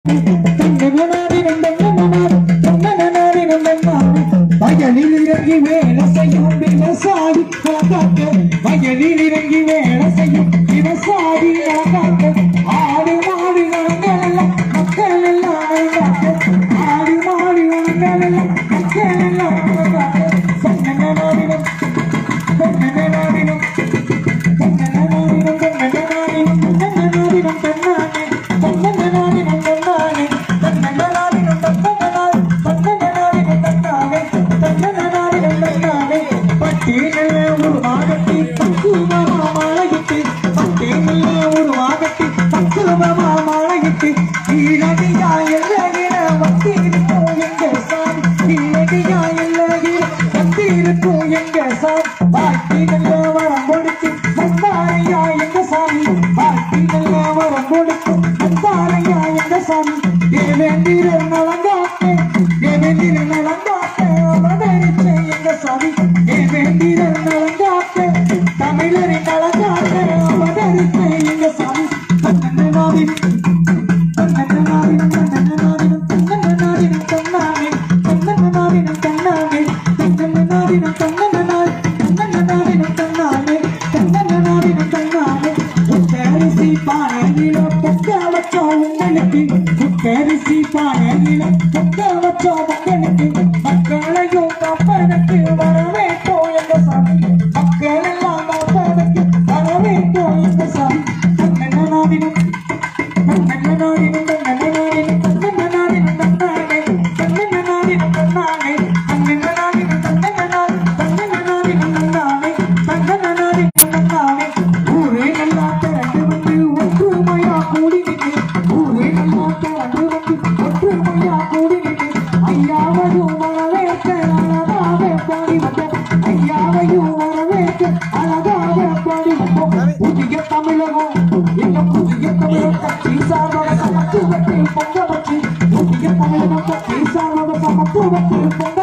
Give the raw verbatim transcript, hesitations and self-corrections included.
வயலில் இறங்கி வேலை செய்யும் விவசாயி காக்க வயலில் இறங்கி வேலை செய்யும் விவசாயி காக்க ஆடி மாடி வளங்கள் மக்கள் எல்லாம் ஆடி மாடி வளங்கள் மக்கள் எல்லாம் சொன்னனாடினும் சொன்னனாடினும் சொன்னனாடினும் சொன்னனாடினும் சொன்னனாடினும் தன்னானே சொன்னனாடினும் தன்னானே சொன்னனாடினும் தன்னானே சொன்னனாடினும் தன்னானே சொன்னனாடினும் தன்னானே பட்டியல உருவாகத்தி பக்குவமா மாலையிட்டு பட்டியல உருவாகத்தி பக்குவமா மாலையிட்டு இலகியா எல்லகிற வந்திருக்கும் எங்க சாமி இலகியா எல்லகிற வந்திருக்கும் எங்க சாமி பாட்டி நல்ல வரம் கொடுத்து வந்தாரையா எங்க சாமி பாட்டி நல்ல வரம் கொடுத்து வந்தாரையா எங்க சாமி ஏவேந்திர நலங்காத்தே ஏவேந்திர நலங்காத்தே அவதரிச்ச எங்க சாமி ஏவேந்திர நலங்காத்தே தமிழரின் நலங்காத்தே அவதரிச்ச எங்க சாமி தன்னனாவி தன்னனாவி தன்னனாவி தன்னனாவி தன்னாவே தன்னனாவி தன்னாவே தன்னனாவி தன்னனாவி தன்னனாவி தன்னாவே தன்னனாவி தன்னாவே உத்தரிசி பானையில பொக்க வச்சா உங்களுக்கு உத்தரிசி பானையில பொக்க வச்சா உங்களுக்கு மக்களையும் கப்பனுக்கு வரவேற்றோ எங்க சாமி மக்கள் எல்லாம் கப்பனுக்கு வரவேற்றோ எங்க சாமி தன்னனாவினும் தன்னனாவினும் தன்னனாவினும் தன்னனாவினும் தன்னாவே தன்னனாவினும் தன்னாவே தன்னனாவினும் தன்னனாவி தன்னனாவினும் தன்னாவே தன்னனாவினும் தன்னாவே ஊரே நல்லா திரண்டு வந்து ஒற்றுமையா கூடி நின்று ஊரே நல்லா திரண்டு வந்து ஒற்றுமையா கூடி நின்று ஐயாவையும் வரவேற்க அழகாக பாடி வந்தோம் ஐயாவையும் வரவேற்க அழகாக பாடி வந்தோம் புதிய தமிழகம் எங்க புதிய தமிழக கட்சி சார்பாக சமத்துவத்தில் பொங்க வச்சு புதிய தமிழக கட்சி சார்பாக சமத்துவத்தில் பொங்க